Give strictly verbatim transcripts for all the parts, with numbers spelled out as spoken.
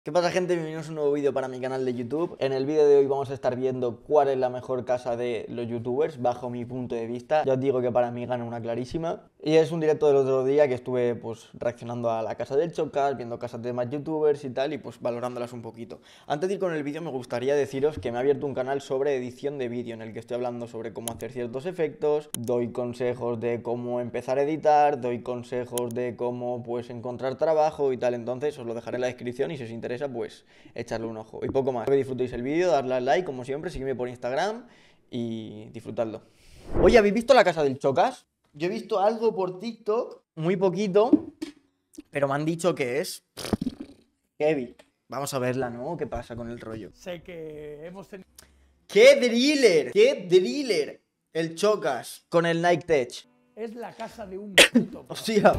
¿Qué pasa, gente? Bienvenidos a un nuevo vídeo para mi canal de YouTube. En el vídeo de hoy vamos a estar viendo cuál es la mejor casa de los youtubers bajo mi punto de vista. Ya os digo que para mí gana una clarísima. Y es un directo del otro día que estuve pues reaccionando a la casa del Chocas, viendo casas de más youtubers y tal, y pues valorándolas un poquito. Antes de ir con el vídeo me gustaría deciros que me he abierto un canal sobre edición de vídeo en el que estoy hablando sobre cómo hacer ciertos efectos, doy consejos de cómo empezar a editar, doy consejos de cómo pues encontrar trabajo y tal. Entonces os lo dejaré en la descripción y si os interesa pues echarle un ojo y poco más. Espero que disfrutéis el vídeo, darle al like como siempre, seguidme por Instagram y disfrutadlo. Oye, ¿habéis visto la casa del Chocas? Yo he visto algo por TikTok, muy poquito, pero me han dicho que es heavy. Vamos a verla, ¿no? ¿Qué pasa con el rollo? Sé que hemos tenido... ¡Qué driller! ¡Qué driller! El Chocas con el Nike Tech. Es la casa de un puto. Hostia.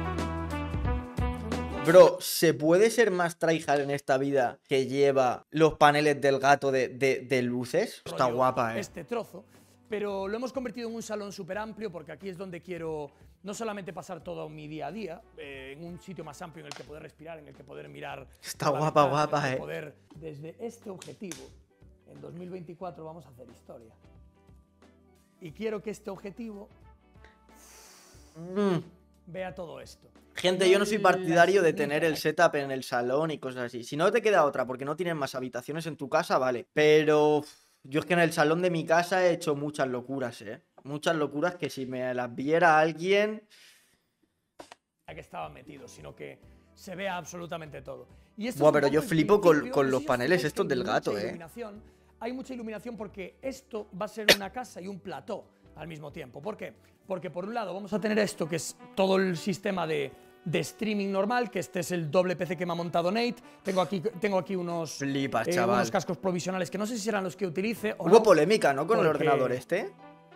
Bro, ¿se puede ser más tryhard en esta vida que lleva los paneles del gato de, de, de luces? Está guapa, eh. Este trozo, pero lo hemos convertido en un salón súper amplio porque aquí es donde quiero no solamente pasar todo mi día a día, eh, en un sitio más amplio en el que poder respirar, en el que poder mirar... Está guapa, ventana, guapa, en el que eh. Poder, desde este objetivo, en dos mil veinticuatro vamos a hacer historia. Y quiero que este objetivo Mm. vea todo esto. Gente, yo no soy partidario de tener el setup en el salón y cosas así. Si no te queda otra porque no tienes más habitaciones en tu casa, vale. Pero yo es que en el salón de mi casa he hecho muchas locuras, eh. Muchas locuras que si me las viera alguien... que estaba metido, sino que se vea absolutamente todo. Y esto Buah, es un pero poco yo el flipo con, principio. con No los sé si os paneles fijáis estos que del hay gato, mucha eh. iluminación. Hay mucha iluminación porque esto va a ser una casa y un plató al mismo tiempo. ¿Por qué? Porque por un lado vamos a tener esto que es todo el sistema de, de streaming normal, que este es el doble P C que me ha montado Nate. Tengo aquí, tengo aquí unos, Flipas, eh, chaval. unos cascos provisionales que no sé si serán los que utilice o Hubo no. polémica, ¿no? Con el porque... ordenador este.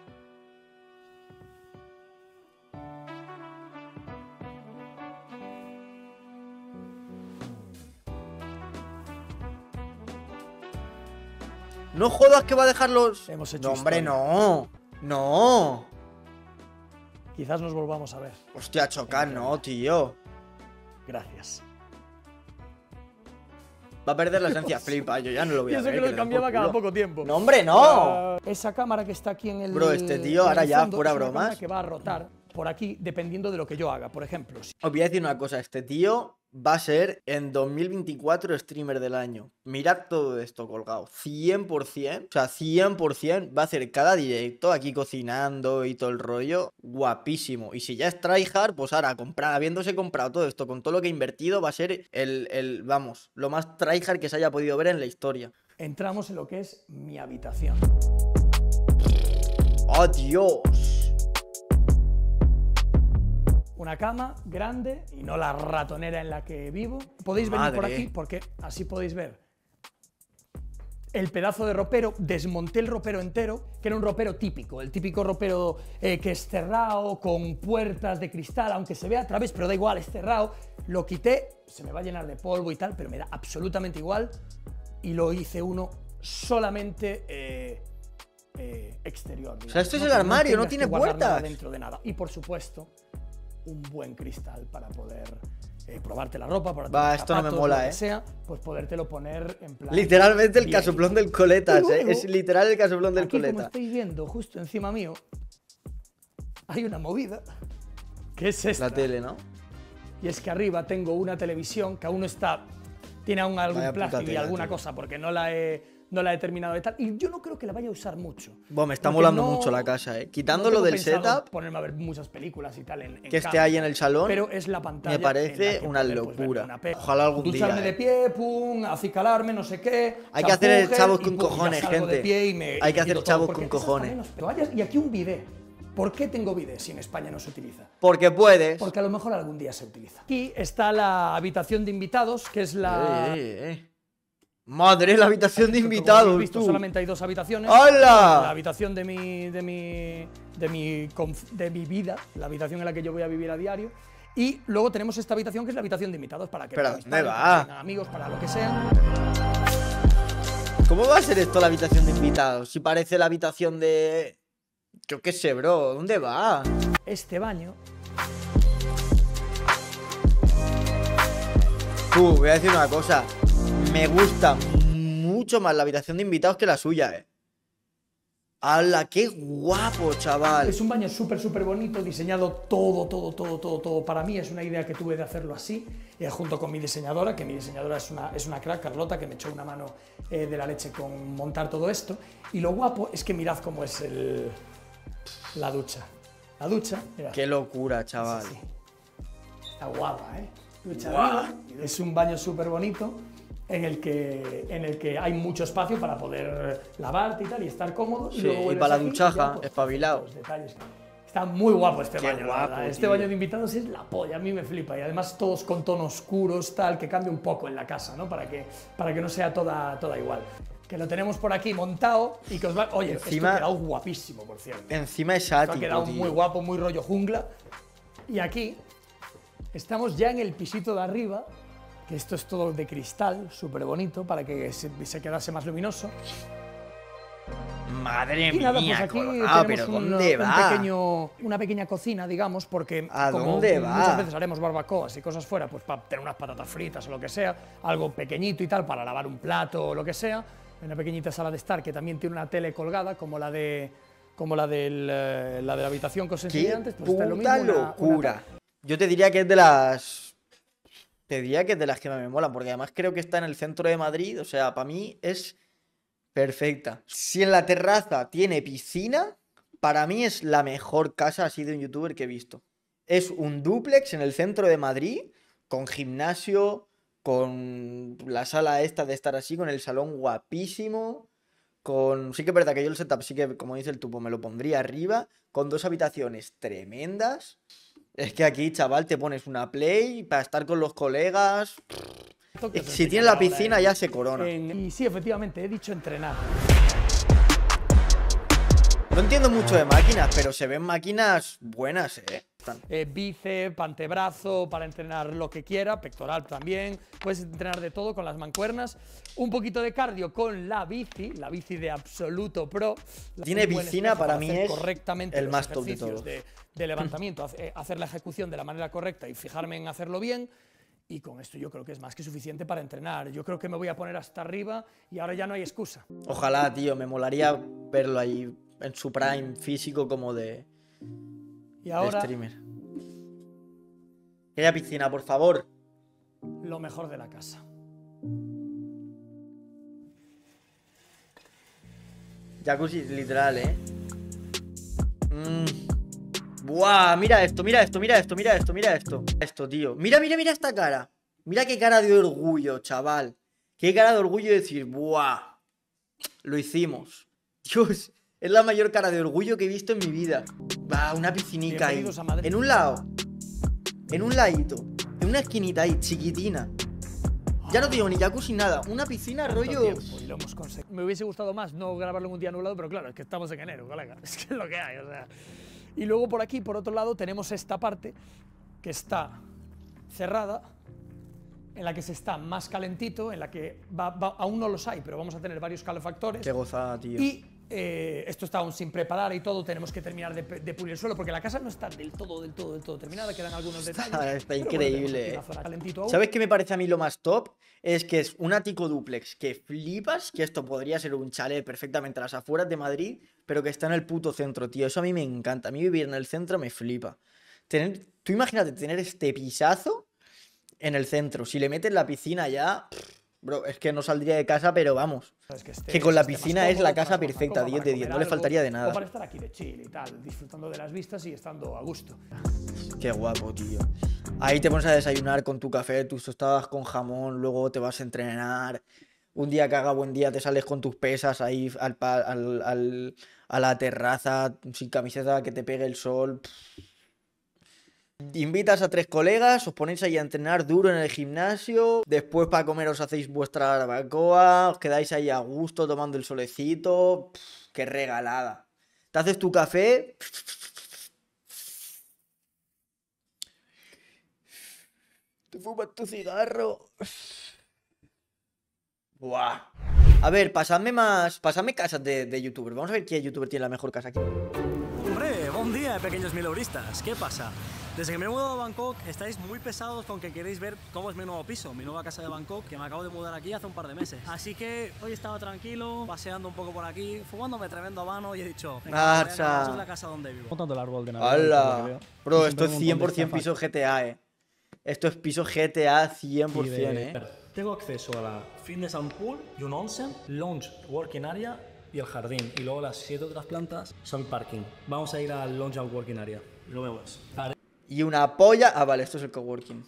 No jodas que va a dejar los... Hemos hecho No, hombre, historia. no. No. Quizás nos volvamos a ver. Hostia, Chocas, no, tío. Gracias. Va a perder la esencia. Flipa, yo ya no lo voy Y a eso ver. que que lo le den cambiaba por cada culo. poco tiempo. No, hombre, no. Uh, esa cámara que está aquí en el... Bro, este tío, en ahora el ya, fondo, fuera es una bromas. cámara que va a rotar por aquí dependiendo de lo que yo haga. Por ejemplo, si... Os voy a decir una cosa. Este tío va a ser en dos mil veinticuatro streamer del año. Mirad todo esto colgado. cien por cien. O sea, cien por cien va a hacer cada directo aquí cocinando y todo el rollo. Guapísimo. Y si ya es tryhard, pues ahora, comprar, habiéndose comprado todo esto con todo lo que ha invertido, va a ser el, el, vamos, lo más tryhard que se haya podido ver en la historia. entramos en lo que es mi habitación. ¡Oh, Dios! Una cama grande y no la ratonera en la que vivo. Podéis venir Madre. por aquí porque así podéis ver el pedazo de ropero. Desmonté el ropero entero, que era un ropero típico, el típico ropero eh, que es cerrado, con puertas de cristal, aunque se vea a través, pero da igual, es cerrado. Lo quité, se me va a llenar de polvo y tal, pero me da absolutamente igual. Y lo hice uno solamente eh, eh, exterior. O sea, esto es ¿no? el Que armario, no tengas tiene que guardar nada puertas. dentro de nada. Y por supuesto, un buen cristal para poder eh, probarte la ropa, probarte Va, los esto no me zapatos, mola, lo que eh. sea, pues podértelo poner en plan... Literalmente el bien. casoplón del coletas, Y luego, ¿eh? Es literal el casoplón del aquí, como coleta. estáis viendo, justo encima mío, hay una movida, que es esta. La tele, ¿no? Y es que arriba tengo una televisión que aún no está, tiene aún algún Vaya puta plástico y tela, alguna tío. cosa, porque no la he... no la he terminado de tal, y yo no creo que la vaya a usar mucho. Buah, me está Porque molando no- mucho la casa, eh. no Quitándolo tengo del pensado setup ponerme a ver muchas películas y tal en, en que esté casa, ahí en el salón, pero es la pantalla me parece en la que una poder, pues, locura. verme una peli. Ojalá algún Ducharme día, de eh. pie, pum, acicalarme, no sé qué. Hay que hacer el champú, chavos gel, con y, pum, ya cojones, salgo de gente. pie y me- Hay y que hacer quito todo, chavos porque con esas cojones. también las toallas, y aquí un bidet. ¿Por qué tengo bidet si en España no se utiliza? Porque puedes. Porque a lo mejor algún día se utiliza. Aquí está la habitación de invitados, que es la... Eh, eh, eh. Madre, la habitación de Como invitados, habéis visto, tú. solamente hay dos habitaciones. ¡Hala! La habitación de mi, de mi, de mi, conf- de mi vida, la habitación en la que yo voy a vivir a diario. Y luego tenemos esta habitación que es la habitación de invitados para que ¿Pero vengan mis dónde padres, va? para que vengan amigos, para lo que sea. ¿Cómo va a ser esto la habitación de invitados? Si parece la habitación de... Yo qué sé, bro. ¿Dónde va? Este baño Tú, voy a decir una cosa. Me gusta mucho más la habitación de invitados que la suya, eh. ¡Hala, qué guapo, chaval! Es un baño súper, súper bonito, diseñado todo, todo, todo, todo, todo. Para mí es una idea que tuve de hacerlo así, eh, junto con mi diseñadora, que mi diseñadora es una, es una crack, Carlota, que me echó una mano eh, de la leche con montar todo esto. Y lo guapo es que mirad cómo es el, la ducha. La ducha, mirad. ¡Qué locura, chaval! Sí, sí. Está guapa, ¿eh? Ducha de arriba. Es un baño súper bonito. En el, que, en el que hay mucho espacio para poder lavarte y tal, y estar cómodo. Sí, y, luego y para la aquí duchaja, y ya, pues, espabilado. los detalles. Está muy guapo este Qué baño, la guapo, verdad. Este tío. baño de invitados es la polla, a mí me flipa. Y además todos con tonos oscuros, tal, que cambie un poco en la casa, ¿no? Para que, para que no sea toda, toda igual. Que lo tenemos por aquí montado y que os va... Oye, Encima- esto ha quedado guapísimo, por cierto. Encima es Esto ha ático, quedado tío. muy guapo, muy rollo jungla. Y aquí estamos ya en el pisito de arriba, que esto es todo de cristal, súper bonito, para que se, se quedase más luminoso. Madre Y nada, pues mía, aquí Colgado, tenemos pero un, ¿dónde un va? pequeño, una pequeña cocina, digamos, porque ¿A como dónde va? muchas veces haremos barbacoas y cosas fuera, pues para tener unas patatas fritas o lo que sea, algo pequeñito y tal, para lavar un plato o lo que sea. Una pequeñita sala de estar que también tiene una tele colgada, como la de, como la del, eh, la de la habitación que os enseñé ¡Qué antes. Pues está lo mismo, puta una- una locura! Yo te diría que es de las... Te diría que es de las que me molan, porque además creo que está en el centro de Madrid, o sea, para mí es perfecta. Si en la terraza tiene piscina, para mí es la mejor casa así de un youtuber que he visto. Es un dúplex en el centro de Madrid, con gimnasio, con la sala esta de estar así, con el salón guapísimo, con... Sí que es verdad que yo el setup sí que, como dice el tupo, me lo pondría arriba, con dos habitaciones tremendas. Es que aquí, chaval, te pones una play para estar con los colegas. que os Si tiene enseñaré la ahora piscina en- ya se corona. en- y sí, efectivamente, he dicho entrenar. No entiendo mucho de máquinas, pero se ven máquinas buenas, ¿eh? Están- Eh, bíceps, antebrazo, para entrenar lo que quiera, pectoral también, puedes entrenar de todo con las mancuernas, un poquito de cardio con la bici, la bici de absoluto pro. Tiene Un buen piscina, espejo para mí hacer es correctamente el los más top de ejercicios todos. de, de levantamiento, hace- eh, hacer la ejecución de la manera correcta y fijarme en hacerlo bien. Y con esto yo creo que es más que suficiente para entrenar. Yo creo que me voy a poner hasta arriba y ahora ya no hay excusa. Ojalá, tío, me molaría verlo ahí en su prime físico como de, Y de ahora streamer. Que haya piscina, por favor. lo mejor de la casa. Jacuzzi, literal, ¿eh? Mm. Buah, mira esto, mira esto, mira esto, mira esto, mira esto. Esto, tío. Mira, mira, mira esta cara. Mira qué cara de orgullo, chaval. Qué cara de orgullo de decir, buah, lo hicimos. Dios, es la mayor cara de orgullo que he visto en mi vida. Va, una piscinica ahí. Bienvenidos a Madrid. En un lado. En un ladito. En una esquinita ahí, chiquitina. Ya no digo ni jacuzzi, nada. Una piscina Tanto rollo... tiempo y lo hemos conseguido. Me hubiese gustado más no grabarlo en un día nublado, pero claro, es que estamos en enero, colega. Es que es lo que hay, o sea. Y luego por aquí, por otro lado, tenemos esta parte que está cerrada, en la que se está más calentito, en la que va- va- aún no los hay, pero vamos a tener varios calefactores. Qué gozada, tío. Y eh, esto está aún sin preparar y todo, tenemos que terminar de, de pulir el suelo, porque la casa no está del todo, del todo, del todo terminada, quedan algunos detalles. Está pero bueno, increíble. tenemos aquí una zona calentito aún. ¿Sabes qué me parece a mí lo más top? Es que es un ático dúplex que flipas, que esto podría ser un chalet perfectamente a las afueras de Madrid, pero que está en el puto centro, tío. Eso a mí me encanta. A mí vivir en el centro me flipa. Tener, tú imagínate tener este pisazo en el centro. Si le metes la piscina ya, bro, es que no saldría de casa, pero vamos. Es que, esté- Que con la esté más piscina es la cómodo, casa más perfecta, cómodo diez para de diez, comer no le algo, faltaría de nada. O para estar aquí de chill y tal, disfrutando de las vistas y estando a gusto. Qué guapo, tío. Ahí te pones a desayunar con tu café, tus tostadas con jamón, luego te vas a entrenar. Un día que haga buen día te sales con tus pesas ahí al, pa- al- al- a la terraza, sin camiseta, que te pegue el sol. Pff. Invitas a tres colegas, os ponéis ahí a entrenar duro en el gimnasio. Después para comer os hacéis vuestra barbacoa, os quedáis ahí a gusto tomando el solecito. Pff, qué regalada. Te haces tu café. Te fumas tu cigarro. Buah. A ver, pasadme más. Pasadme casas de, de youtuber. Vamos a ver qué youtuber tiene la mejor casa aquí. Hombre, bon dia, pequeños mileuristas. ¿Qué pasa? Desde que me he mudado a Bangkok, estáis muy pesados con que queréis ver cómo es mi nuevo piso, mi nueva casa de Bangkok, que me acabo de mudar aquí hace un par de meses. Así que hoy estaba tranquilo, paseando un poco por aquí, fumándome tremendo habano y he dicho, venga, voy a es la casa donde vivo. Montando el árbol de Navidad. ¡Hala! Bro, esto es cien por cien piso G T A, eh. Esto es piso G T A cien por cien, eh. Tengo acceso a la fitness and pool y un onsen, lounge, working area y el jardín. Y luego las siete otras plantas son parking. Vamos a ir al lounge and working area. Lo vemos. Y una polla... Ah, vale, esto es el coworking.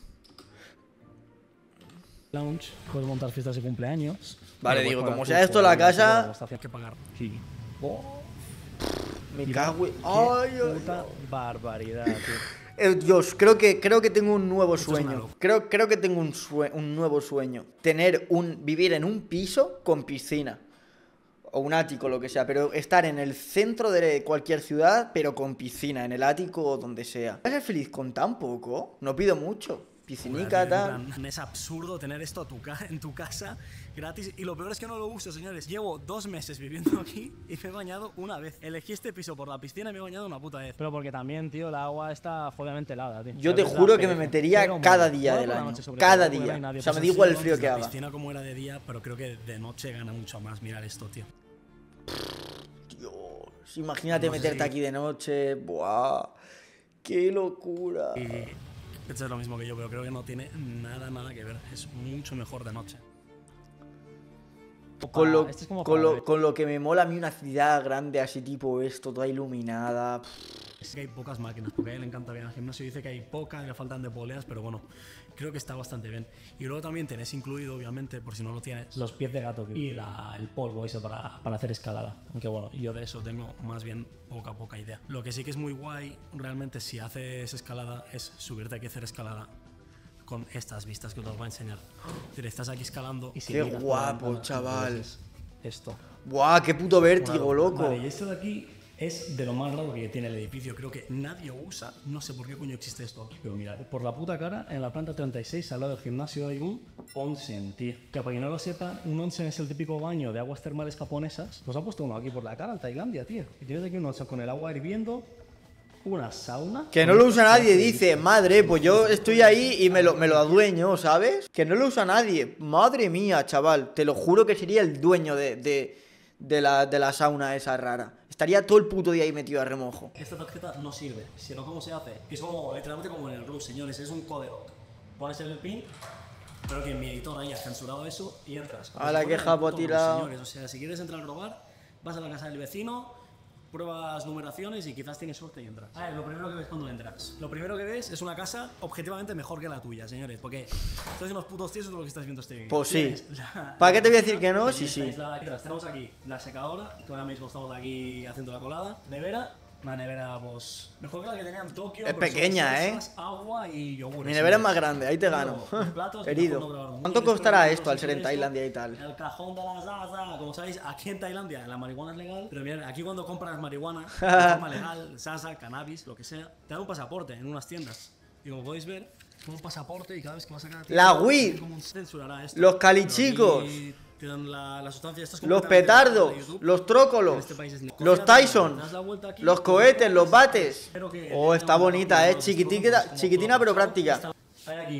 Lounge, puedes montar fiestas de cumpleaños. Vale, digo, como sea esto la casa... Hay que pagar. Sí. Oh. Me cago en... ¡Ay, puta barbaridad, tío! Eh, Dios, creo que, creo que tengo un nuevo sueño. Creo, creo que tengo un, sue un nuevo sueño. Tener un... Vivir en un piso con piscina. O un ático, lo que sea. Pero estar en el centro de cualquier ciudad, pero con piscina. En el ático o donde sea. ¿Vas a ser feliz con tan poco? No pido mucho. Piscinica, tal. Es absurdo tener esto a tu en tu casa gratis. Y lo peor es que no lo uso, señores. Llevo dos meses viviendo aquí y me he bañado una vez. Elegí este piso por la piscina y me he bañado una puta vez. Pero porque también, tío, el agua está jodidamente helada, tío. Yo te juro que me metería cada día del año. Cada día. O sea, me da igual el frío que haga. La piscina como era de día, pero creo que de noche gana mucho más mirar esto, tío. Dios, imagínate meterte aquí de noche. Buah, qué locura. Y esto es lo mismo que yo, pero creo que no tiene nada, nada que ver. Es mucho mejor de noche. Con lo, este es como con, lo, con lo que me mola a mí una ciudad grande así tipo esto, toda iluminada. Es que hay pocas máquinas, porque a él le encanta bien al gimnasio. Dice que hay pocas, que le faltan de poleas, pero bueno, creo que está bastante bien. Y luego también tenés incluido, obviamente, por si no lo tienes, los pies de gato y la, el polvo ese para, para hacer escalada. Aunque bueno, yo de eso tengo más bien poca, poca idea. Lo que sí que es muy guay, realmente, si haces escalada, es subirte aquí a hacer escalada con estas vistas que os voy a enseñar. Es decir, estás aquí escalando y si qué guapo, ventana, chaval. Esto. Buah, qué puto vértigo, Una, loco. Vale, y esto de aquí es de lo más raro que tiene el edificio. Creo que nadie usa. No sé por qué coño existe esto aquí. Pero mirad, por la puta cara, en la planta treinta y seis, al lado del gimnasio, hay un onsen, tío. Que para quien no lo sepa, un onsen es el típico baño de aguas termales japonesas. Pues ha puesto uno aquí por la cara, en Tailandia, tío. Y tienes aquí un onsen con el agua hirviendo. Una sauna. Que no lo usa nadie, dice. Madre, pues yo estoy ahí y me lo, me lo adueño, ¿sabes? Que no lo usa nadie. Madre mía, chaval. Te lo juro que sería el dueño de, de, de, la, de la sauna esa rara. Estaría todo el puto día ahí metido a remojo. Esta tarjeta no sirve. Si no, ¿cómo se hace? Es como, literalmente como en el Room, señores. Es un código. Pones el pin, pero que en mi editor haya censurado eso y entras. A la que Japo ha tirado. Señores, o sea, si quieres entrar a robar, vas a la casa del vecino, pruebas numeraciones y quizás tienes suerte y entras. A ver, lo primero que ves cuando entras. Lo primero que ves es una casa objetivamente mejor que la tuya, señores. Porque estáis unos putos tíos de lo que estás viendo este vídeo. Pues sí. La... ¿Para qué te voy a decir que no? Sí, sí. La... Tenemos aquí la secadora, que ahora mismo estamos aquí haciendo la colada. Nevera. Una nevera, pues, mejor que la que tenía en Tokio. Es pequeña, ¿eh? Agua y yogur. Mi nevera es más grande, ahí te gano. Platos, herido. ¿Cuánto costará esto al ser en Tailandia y tal? El cajón de la salsa, como sabéis, aquí en Tailandia la marihuana es legal. Pero mirad, aquí cuando compras marihuana, de forma legal, salsa, cannabis, lo que sea, te dan un pasaporte en unas tiendas. Y como podéis ver, un pasaporte y cada vez que vas a sacar la weed, los calichicos, La, la sustancia, esto es los petardos, los trócolos, este es los Tyson, aquí, los cohetes, los bates. Oh, está bonita, eh, chiquitina, chiquitina pero práctica. Hay aquí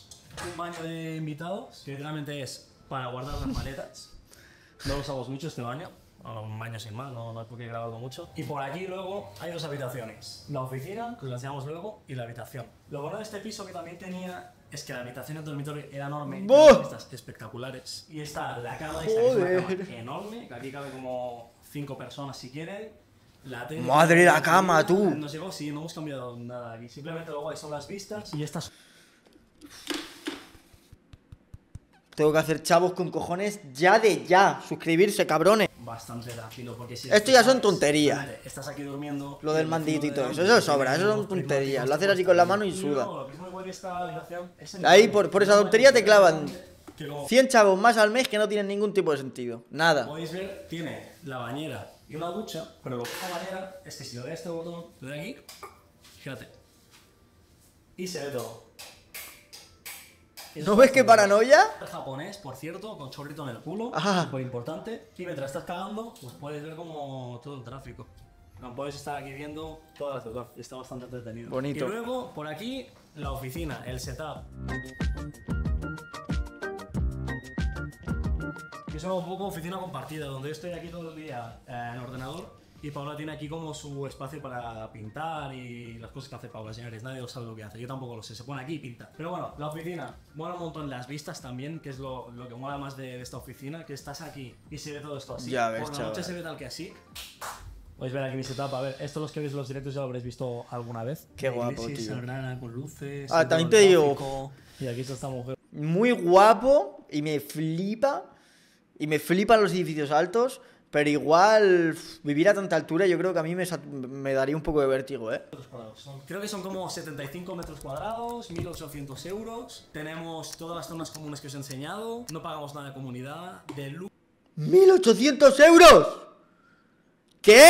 un baño de invitados, que literalmente es para guardar las maletas. No lo usamos mucho este baño, un baño sin más, no, no hay por qué grabarlo mucho. Y por aquí luego hay dos habitaciones, la oficina, que os la enseñamos luego, y la habitación. Lo bueno de este piso que también tenía es que la habitación del dormitorio era enorme, estas espectaculares. Y está la cama, esta que es una cama enorme, que aquí cabe como cinco personas si quieren. La tele, madre la cama, tú. No sé, sí, no hemos cambiado nada aquí. Simplemente luego ahí son las vistas y estas. Tengo que hacer chavos con cojones ya de ya. Suscribirse, cabrones. Bastante tranquilo, porque si esto ya son tonterías. Estás aquí durmiendo. Lo del mandito y todo eso, eso sobra, eso son tonterías. Lo haces así con la mano y suda. Ahí por, por esa tontería te clavan cien chavos más al mes que no tienen ningún tipo de sentido. Nada. Podéis ver, tiene la bañera y una ducha, pero lo que es la bañera es que si lo doy a este botón, lo doy aquí, fíjate. Y se ve todo. ¿No ves qué paranoia? El japonés, por cierto, con chorrito en el culo, ah. súper importante. Y mientras estás cagando, pues puedes ver como todo el tráfico. Como podéis estar aquí viendo toda la ciudad, y está bastante entretenido. Bonito. Y luego, por aquí, la oficina, el setup. Que es un poco oficina compartida, donde yo estoy aquí todo el día eh, en ordenador y Paula tiene aquí como su espacio para pintar y las cosas que hace Paula, señores. Nadie lo sabe lo que hace, yo tampoco lo sé, se pone aquí y pinta. Pero bueno, la oficina, mola un montón las vistas también, que es lo, lo que mola más de, de esta oficina, que estás aquí y se ve todo esto así. Ya ves, por la chaval. noche se ve tal que así. Podéis ver aquí mi setup, a ver, esto los que veis los directos ya lo habréis visto alguna vez. Qué La guapo, iglesia tío. sagrada con luces. Ah, y también todo te el digo- tráfico. Y aquí está esta mujer. Muy guapo y me flipa. Y me flipan los edificios altos. Pero igual, uf, vivir a tanta altura yo creo que a mí me, sat- me daría un poco de vértigo, ¿eh? Metros cuadrados. Son- Creo que son como setenta y cinco metros cuadrados, mil ochocientos euros. Tenemos todas las zonas comunes que os he enseñado. No pagamos nada de comunidad, de luz. ¡mil ochocientos euros! ¿Qué?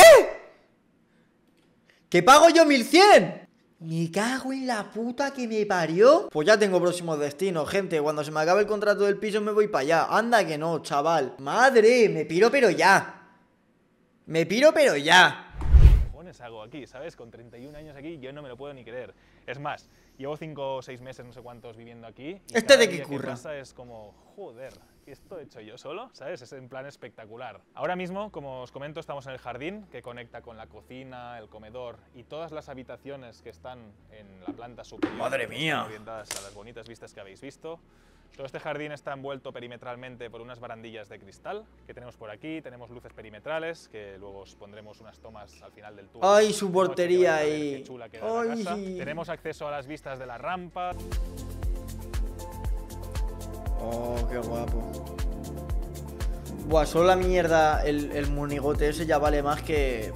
¿Que pago yo mil cien? Me cago en la puta que me parió. Pues ya tengo próximos destinos, gente. Cuando se me acabe el contrato del piso me voy para allá. Anda que no, chaval. Madre, me piro pero ya. Me piro pero ya. ¿Qué cojones hago aquí? ¿Sabes? Con treinta y un años aquí yo no me lo puedo ni creer. Es más, llevo cinco o seis meses, no sé cuántos, viviendo aquí. Y ¿Este cada de qué día que curra? pasa es como, joder, ¿esto he hecho yo solo? ¿Sabes? Es en plan espectacular. Ahora mismo, como os comento, estamos en el jardín que conecta con la cocina, el comedor y todas las habitaciones que están en la planta superior. ¡Madre que mía! están orientadas a las bonitas vistas que habéis visto. Todo este jardín está envuelto perimetralmente por unas barandillas de cristal que tenemos por aquí. Tenemos luces perimetrales, que luego os pondremos unas tomas al final del tour. Ay, su Noche, que portería vais a ver ahí. qué chula queda la Ay. casa. Tenemos acceso a las vistas de la rampa. Oh, qué guapo. Buah, solo la mierda, el, el monigote ese ya vale más que...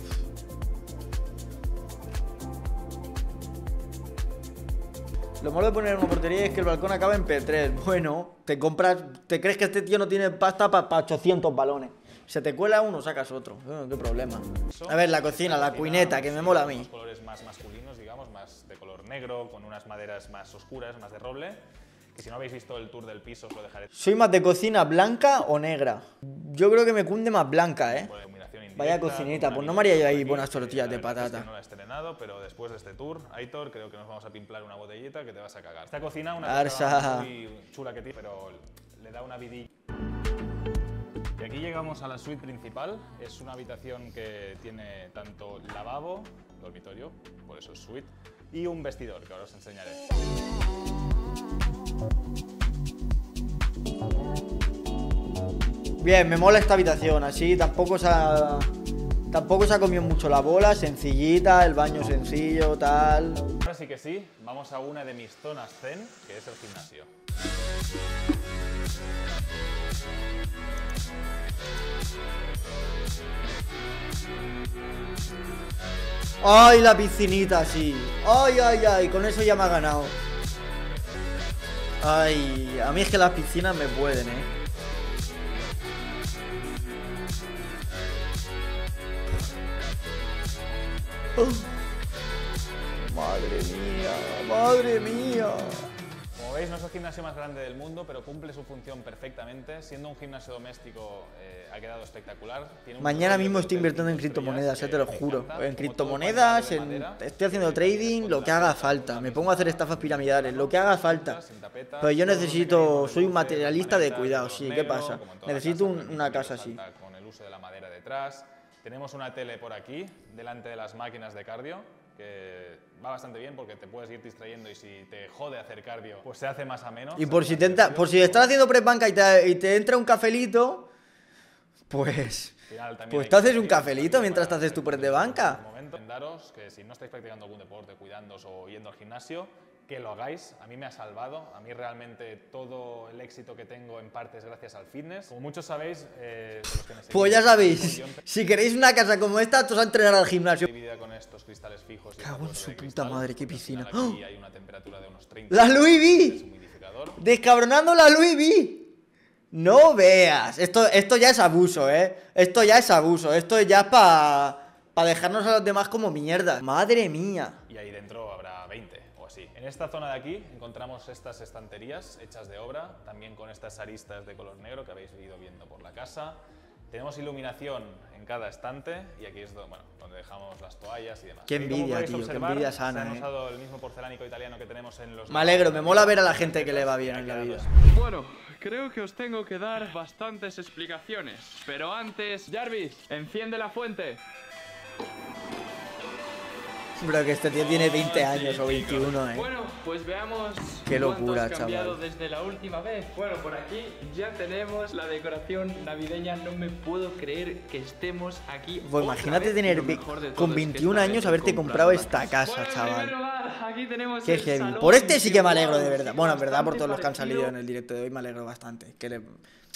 Lo malo de poner una portería es que el balcón acaba en P tres. Bueno, te compras... ¿Te crees que este tío no tiene pasta para ochocientos balones? Se te cuela uno, sacas otro. Eh, qué problema. A ver, la cocina, la cuineta, que me mola a mí. Unos colores más masculinos, digamos, más de color negro, con unas maderas más oscuras, más de roble. Que si no habéis visto el tour del piso os lo dejaré. ¿Soy más de cocina blanca o negra? Yo creo que me cunde más blanca, ¿eh? Por iluminación indirecta, Vaya cocinita, con pues no una me haría yo ahí aquí, buenas que tortillas la de verdad es que patata. No la he estrenado, pero después de este tour, Aitor, creo que nos vamos a pimplar una botellita que te vas a cagar. Esta cocina, una Arsa. cosa muy chula que tiene, pero le da una vidilla. Y aquí llegamos a la suite principal. Es una habitación que tiene tanto lavabo, dormitorio, por eso es suite, y un vestidor, que ahora os enseñaré. Bien, me mola esta habitación, así tampoco se ha... Tampoco se ha comido mucho la bola, sencillita, el baño sencillo, tal... Ahora sí que sí, vamos a una de mis zonas zen, que es el gimnasio. ¡Ay, la piscinita, sí! ¡Ay, ay, ay! Con eso ya me ha ganado. Ay, a mí es que las piscinas me pueden, ¿eh? Oh. Madre mía, madre mía. Como veis, no es el gimnasio más grande del mundo, pero cumple su función perfectamente. Siendo un gimnasio doméstico, eh, ha quedado espectacular. Tiene un Mañana montón de mismo estoy hotel invirtiendo en cinco criptomonedas, estrellas eh, te lo que me juro. encanta. En Como todo criptomonedas, panel de en... madera, estoy haciendo que trading, después lo de que la haga puerta, falta. una Me pongo a hacer piscina, estafas piramidales, lo que haga falta. sin tapetas, Pero yo todo lo necesito, mecanismo de soy un luces, materialista de manetas, cuidado, color sí, ¿qué negro, pasa? como en toda la Necesito casa, un- pero una en casa principio así. salta con el uso de la madera detrás. Tenemos una tele por aquí, delante de las máquinas de cardio, que va bastante bien porque te puedes ir distrayendo y si te jode hacer cardio, pues se hace más ameno. Y se por hace si, más te entra- divertido. por si estás haciendo prep banca y te, y te entra un cafelito, pues... Al final también Pues hay te haces que un ir cafelito para mientras te haces tu prep de banca. En un momento, daros que si no estáis practicando algún deporte, cuidándoos o yendo al gimnasio, que lo hagáis. A mí me ha salvado. A mí realmente todo el éxito que tengo en parte es gracias al fitness. Como muchos sabéis, eh, de los que me seguís, Pues ya sabéis, yo empecé si queréis una casa como esta, todos a entrenar al gimnasio. dividida con estos cristales fijos. y Cago esta en torre su de puta cristal, madre, qué porque al piscina. final Aquí ¡Oh! hay una temperatura de unos treinta. ¡La Louis V! Deshumidificador. Descabronando la Louis V. No veas. Esto, esto ya es abuso, ¿eh? Esto ya es abuso. Esto ya es para pa dejarnos a los demás como mierda. Madre mía. Y ahí dentro habrá veinte o así. En esta zona de aquí encontramos estas estanterías hechas de obra, también con estas aristas de color negro que habéis ido viendo por la casa. Tenemos iluminación en cada estante y aquí es donde, bueno, donde dejamos las toallas y demás. Qué Y como envidia, podéis tío, qué observar, envidia se sana, han eh. usado el mismo porcelánico italiano que tenemos en los... Me alegro, me mola ver a la gente que le va bien en la vida. Bueno, creo que os tengo que dar bastantes explicaciones. Pero antes, Jarvis, enciende la fuente. Bro, que este tío tiene veinte años o veintiuno, eh. Bueno, pues veamos Qué locura, cuánto has cambiado chaval. desde la última vez. Bueno, por aquí ya tenemos la decoración navideña. No me puedo creer que estemos aquí. Pues otra imagínate vez. tener Lo ve- mejor de todo con es que veintiún esta vez años he haberte comprado una esta casa, Bueno, en chaval. primer lugar, aquí tenemos Qué el heavy. salón, Por este sí que me alegro de wow, verdad. sí, Bueno, en verdad por bastante todos los que han salido parecido. en el directo de hoy me alegro bastante. Que le...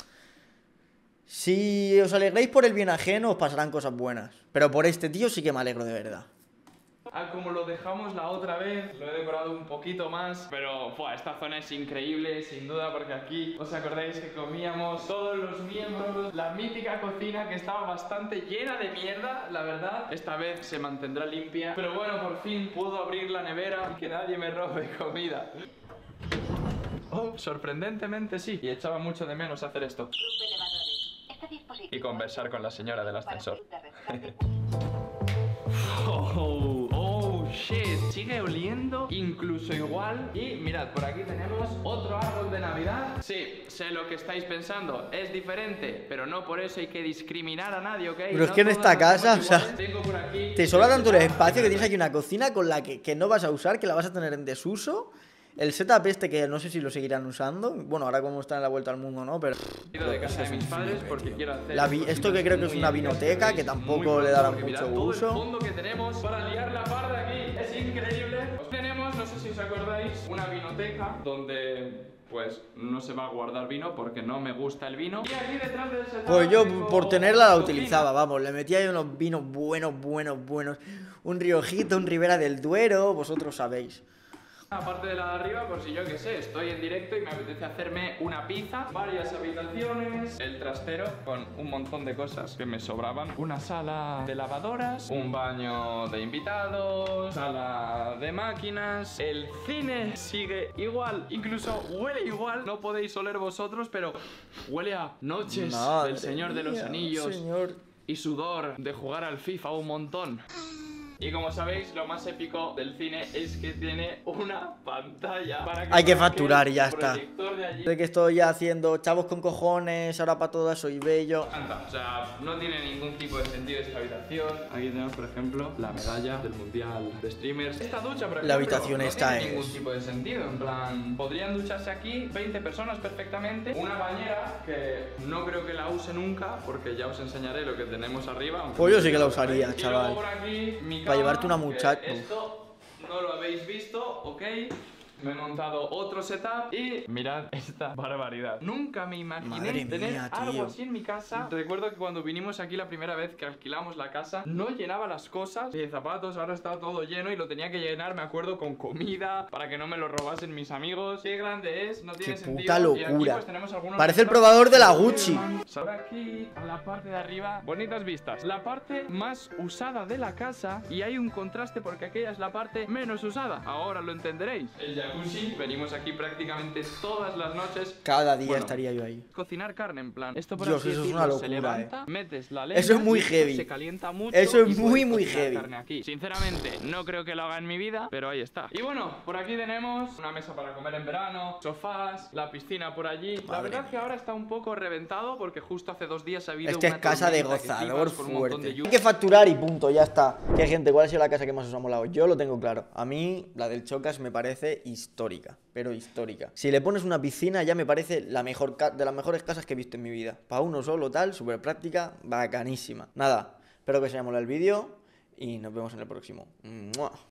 Si os alegráis por el bien ajeno os pasarán cosas buenas. Pero por este tío sí que me alegro de verdad. A como lo dejamos la otra vez, lo he decorado un poquito más, pero buah, esta zona es increíble, sin duda, porque aquí os acordáis que comíamos todos los miembros, la mítica cocina que estaba bastante llena de mierda, la verdad. Esta vez se mantendrá limpia, pero bueno, por fin puedo abrir la nevera y que nadie me robe comida. Oh, sorprendentemente sí, y echaba mucho de menos hacer esto. Y conversar con la señora del ascensor. Oh, oh, shit. Sigue oliendo incluso igual. Y mirad, por aquí tenemos otro árbol de Navidad. Sí, sé lo que estáis pensando. Es diferente, pero no por eso hay que discriminar a nadie, ¿ok? Pero es No que en todas esta hacemos casa, o sea, iguales. Tengo por aquí Te sobra tanto el este espacio que bar. tienes aquí una cocina con la que, que no vas a usar, que la vas a tener en desuso. El setup este que no sé si lo seguirán usando. Bueno, ahora como está en la vuelta al mundo, ¿no? Pero... He ido de casa de mis padres porque quiero hacer La vi- esto que creo que es una vinoteca, que tampoco le darán mucho uso. El fondo que tenemos para liar la parda aquí es increíble. Os tenemos, no sé si os acordáis, una vinoteca donde pues no se va a guardar vino porque no me gusta el vino. Y aquí detrás del setup Pues yo tengo por tenerla la cocina. utilizaba, vamos, le metía ahí unos vinos buenos, buenos, buenos. Un Riojito, un Ribera del Duero, vosotros sabéis. Aparte de la de arriba, por si yo que sé, estoy en directo y me apetece hacerme una pizza, varias habitaciones, el trastero con un montón de cosas que me sobraban, una sala de lavadoras, un baño de invitados, sala de máquinas, el cine sigue igual, incluso huele igual, no podéis oler vosotros, pero huele a noches Madre del Señor de los mía, Anillos señor. y sudor de jugar al FIFA un montón. Y como sabéis, lo más épico del cine es que tiene una pantalla para Hay que coloque facturar y ya el está. proyector de allí. De que estoy haciendo chavos con cojones, ahora para todas soy bello. O sea, no tiene ningún tipo de sentido esta habitación. Aquí tenemos, por ejemplo, la medalla del mundial de streamers. Esta ducha, por ejemplo, La habitación no esta tiene es- ningún tipo de sentido. En plan, podrían ducharse aquí veinte personas perfectamente. Una bañera que no creo que la use nunca, porque ya os enseñaré lo que tenemos arriba. aunque Pues yo no sí que sé la lo veis. usaría, Y chaval. luego por aquí, mi Para cama, llevarte una que muchacha. Esto no lo habéis visto, ¿ok? Me he montado otro setup y mirad esta barbaridad. Nunca me imaginé Madre tener mía, algo tío. así en mi casa. Recuerdo que cuando vinimos aquí la primera vez que alquilamos la casa, no llenaba las cosas de zapatos, ahora está todo lleno y lo tenía que llenar, me acuerdo, con comida para que no me lo robasen mis amigos. Qué grande es, no tiene Qué sentido. puta Y aquí, locura. pues, tenemos algunos Parece el setups. probador de la Gucci. Por aquí, a la parte de arriba, bonitas vistas. La parte más usada de la casa y hay un contraste porque aquella es la parte menos usada. Ahora lo entenderéis. El jacuzzi, venimos aquí prácticamente todas las noches. Cada día Bueno, estaría yo ahí. Cocinar carne en plan. Esto por Dios, así eso es decirlo, una se locura, levanta, eh. metes la leña, Eso es muy y esto heavy. se calienta mucho. Eso es y muy, puedes muy cocinar heavy. carne aquí. Sinceramente, no creo que lo haga en mi vida, pero ahí está. Y bueno, por aquí tenemos una mesa para comer en verano, sofás, la piscina por allí. la Madre verdad es que mía. ahora está un poco reventado porque justo hace dos días ha habido Esta es una casa de tormenta que gozador flipas con un montón de fuerte. lluvia. Hay que facturar y punto, ya está. Que gente, ¿cuál ha sido la casa que más os ha molado? Yo lo tengo claro. A mí, la del Chocas me parece histórica, pero histórica. Si le pones una piscina, ya me parece la mejor ca- de las mejores casas que he visto en mi vida. Para uno solo, tal, súper práctica, bacanísima. Nada, espero que os haya molado el vídeo y nos vemos en el próximo. ¡Mua!